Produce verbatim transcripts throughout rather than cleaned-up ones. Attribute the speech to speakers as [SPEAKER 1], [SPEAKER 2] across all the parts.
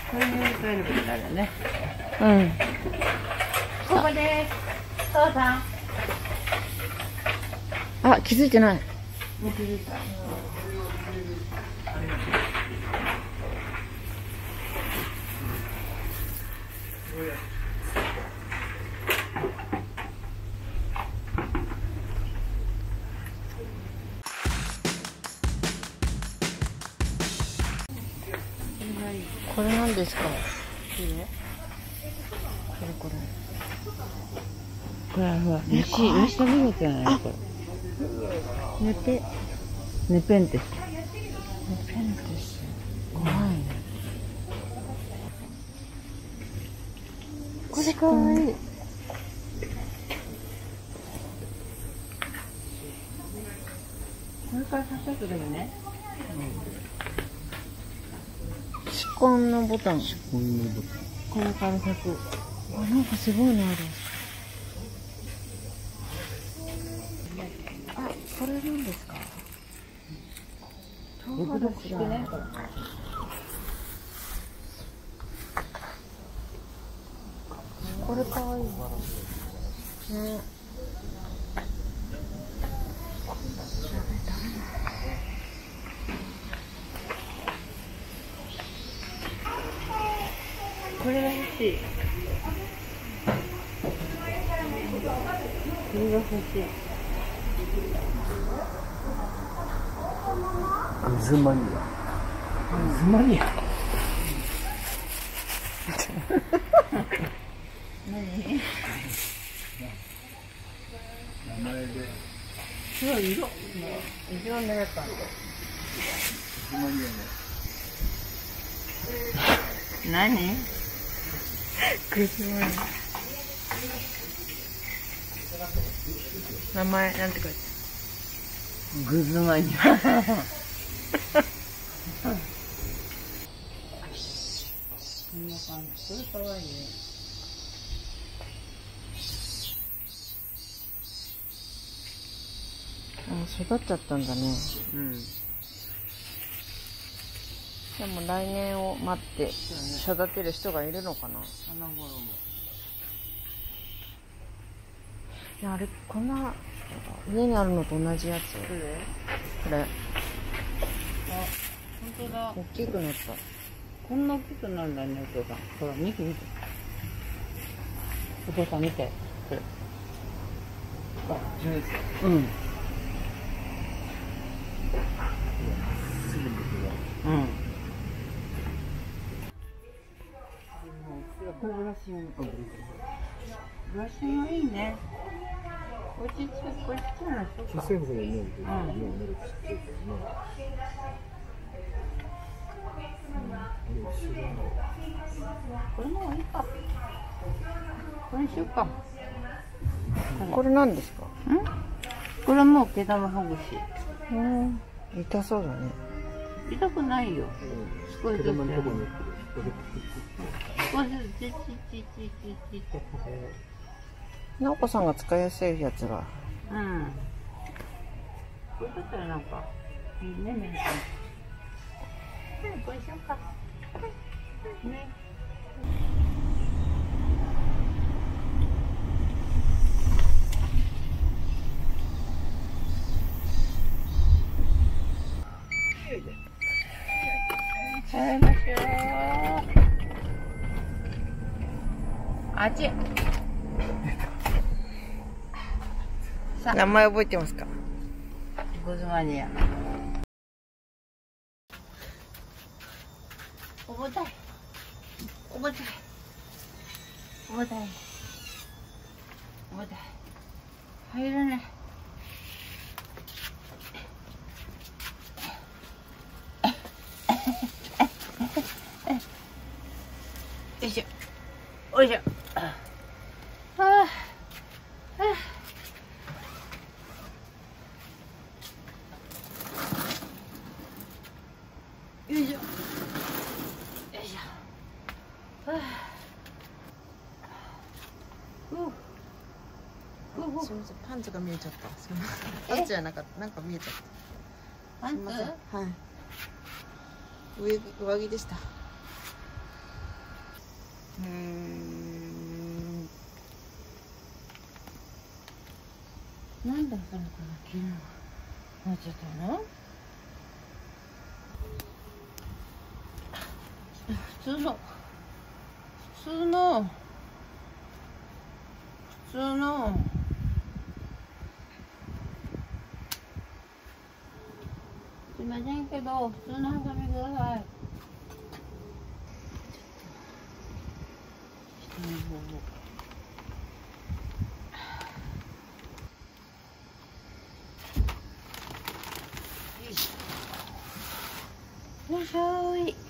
[SPEAKER 1] これに乗り換えることになるよね。
[SPEAKER 2] うん。
[SPEAKER 1] ここです。父さん。
[SPEAKER 2] あ、気づいてない。
[SPEAKER 1] もう気づいた。
[SPEAKER 2] これなんですか。これこれ。
[SPEAKER 1] これはほら、虫、虫食べ物じゃないこれ。
[SPEAKER 2] ネペ。
[SPEAKER 1] ネペンテス。
[SPEAKER 2] ネペンテス。怖いね。
[SPEAKER 1] これかわいい。これから刺さってるよね。
[SPEAKER 2] 指根のボタン。
[SPEAKER 3] 指根のボタン。
[SPEAKER 1] これから刺す。
[SPEAKER 2] あ、なんかすごいのある。あ、これなんですか。唐辛子だね。これかわいいね。
[SPEAKER 1] これが欲しい。これが欲しい。
[SPEAKER 3] グズマニア。グズマニア。
[SPEAKER 1] 何？
[SPEAKER 3] 名前で。
[SPEAKER 1] すごい色。一番目だったんで。
[SPEAKER 3] グズマニアね。
[SPEAKER 1] 何？
[SPEAKER 2] グズマニア。名前なんて書いてある。
[SPEAKER 1] グズマニア。こんな感じ。これかわいいね。
[SPEAKER 2] あ、育っちゃったんだね。
[SPEAKER 1] うん。
[SPEAKER 2] でも来年を待って育てる人がいるのかな。
[SPEAKER 1] 花衣も。
[SPEAKER 2] いや、あれこんな家にあるのと同じやつ。
[SPEAKER 1] どれ？
[SPEAKER 2] これ。
[SPEAKER 1] あ、本当だ。
[SPEAKER 2] 大きくなった。
[SPEAKER 1] こんな大きくなるんだね、お父さん。ほら、見て見て。お父さん見て。これ。
[SPEAKER 3] あ、ジュース。
[SPEAKER 1] うん。
[SPEAKER 3] すぐに
[SPEAKER 1] うん。これブラシ用。ブラシ用いいね。これちっちゃい、これちっちゃいのしようか。
[SPEAKER 3] 小さい方がいいね。うん。ね、ちっちゃいからね。
[SPEAKER 1] これの方がいいか。これにしようか。
[SPEAKER 2] これなんですか。
[SPEAKER 1] ん？これはもう毛玉ほぐし。
[SPEAKER 2] うん。痛そうだね。
[SPEAKER 1] 痛くないよ。少しずつ。
[SPEAKER 3] 毛玉のとこに。
[SPEAKER 1] 少しずつ、ちちちちちちって。
[SPEAKER 2] 直子さんが使いやすいやつが。
[SPEAKER 1] うん。これだったらなんかいいね、メンタル。うん、これしようか。ね。食べましょう。あっち。
[SPEAKER 2] 名前覚えてますか。
[SPEAKER 1] グズマニア。重たい。重たい。重たい。重たい。入らない。よいしょ。よいしょ。ああ。ああ。よいしょ。よいしょ。はあ。う。う。
[SPEAKER 2] すみません、パンツが見えちゃった。すみません。パンツじゃなかった、なんか見えちゃった。
[SPEAKER 1] パンツ？
[SPEAKER 2] はい。上、上着でした。
[SPEAKER 1] うーん。なんでその子が昨日なっちゃったの？普通の普通の普通のすいませんけど普通のハサミください。下の方をよいしょーい。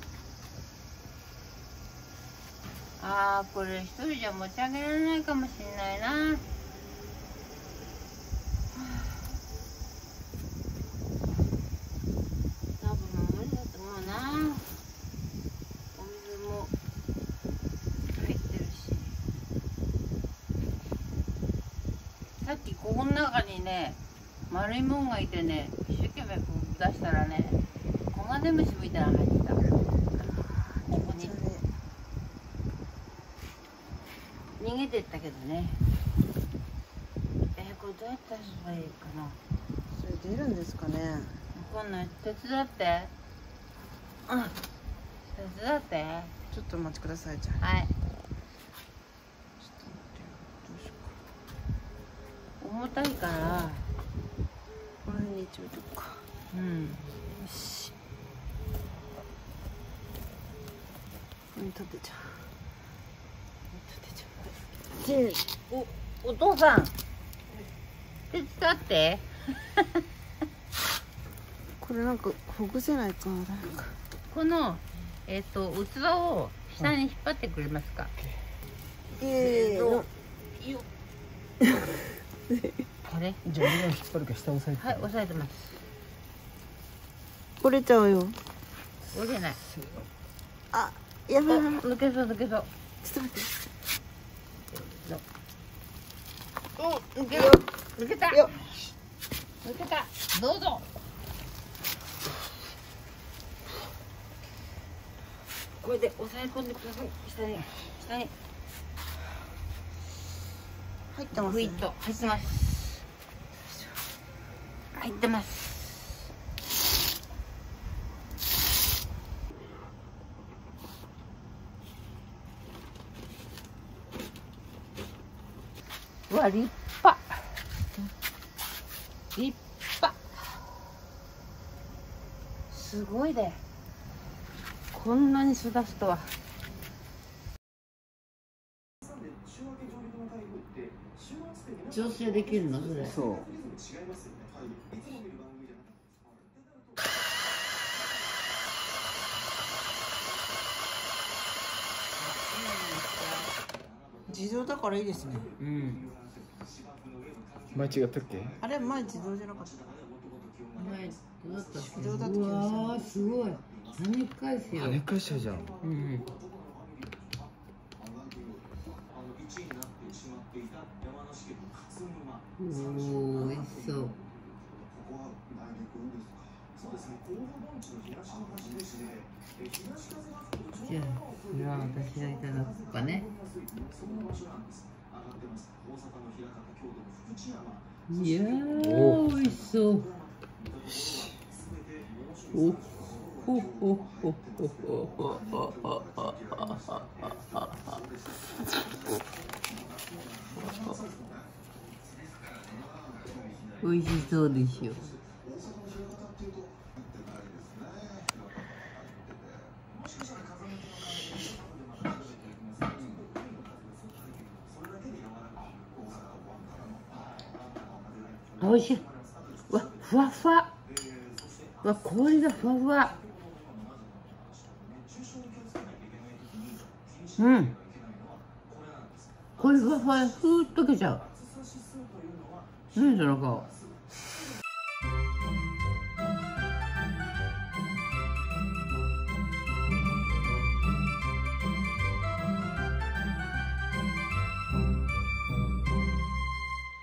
[SPEAKER 1] あー、これ一人じゃ持ち上げられないかもしれないな。多分無理だと思うな。お水も入ってるし。さっきここの中にね、丸いもんがいてね、一生懸命出したらね、コガネムシみたいなの入ってきた。ここに。逃げてったけどね。えー、これどうやって出せばいいかな。
[SPEAKER 2] それ出るんですかね。
[SPEAKER 1] わかんない。手伝って。うん。手伝って。
[SPEAKER 2] ちょっとお待ちください。じゃあ。
[SPEAKER 1] はい。
[SPEAKER 2] ちょっと待ってよ。どうしようか。
[SPEAKER 1] 重たいから。
[SPEAKER 2] この辺に一応置いとくか。
[SPEAKER 1] うん。
[SPEAKER 2] よし。ここに立てちゃう。立てちゃう。
[SPEAKER 1] お、お父さん。手伝って。
[SPEAKER 2] これなんかほぐせないかな。誰か。
[SPEAKER 1] この、えっと、器を下に引っ張ってくれますか。
[SPEAKER 2] ええー。
[SPEAKER 1] よ。これ。
[SPEAKER 3] じゃあ俺が引っ張るから下押さえて。
[SPEAKER 1] はい、押さえてます。
[SPEAKER 2] 折れちゃうよ。
[SPEAKER 1] 折れない。
[SPEAKER 2] あ、やばい。
[SPEAKER 1] 抜けそう、抜けそう。
[SPEAKER 2] ちょっと待って。
[SPEAKER 1] お、抜ける。抜けた。
[SPEAKER 2] よ
[SPEAKER 1] 抜けた。どうぞ。これで押さえ込んでください。下に、下に。
[SPEAKER 2] 入ってますね。
[SPEAKER 1] グイッと入ってます。入ってます。うわ、立派。立派。すごいね。こんなに育つとは。調整できるのそれ。
[SPEAKER 3] そう。
[SPEAKER 2] 自動だからいいですね。
[SPEAKER 1] うん。
[SPEAKER 3] 前違ったっけ？
[SPEAKER 2] あれ前自動じゃなかった。
[SPEAKER 1] 前どうだったっけ？
[SPEAKER 2] 自動だった気がする。
[SPEAKER 1] うわーすごい。跳ね返すよ。
[SPEAKER 3] 跳ね返しちゃうじゃん。
[SPEAKER 1] うん。おお、美味しそう。じゃあ、これは私がいただくかね。いやー、美味しそう。おほほほほほほ。美味しそうでしょ。美味しい。わ、ふわふわ。わ、氷がふわふわ。うん。氷ふわふわ、ふーっとけちゃう。何その顔。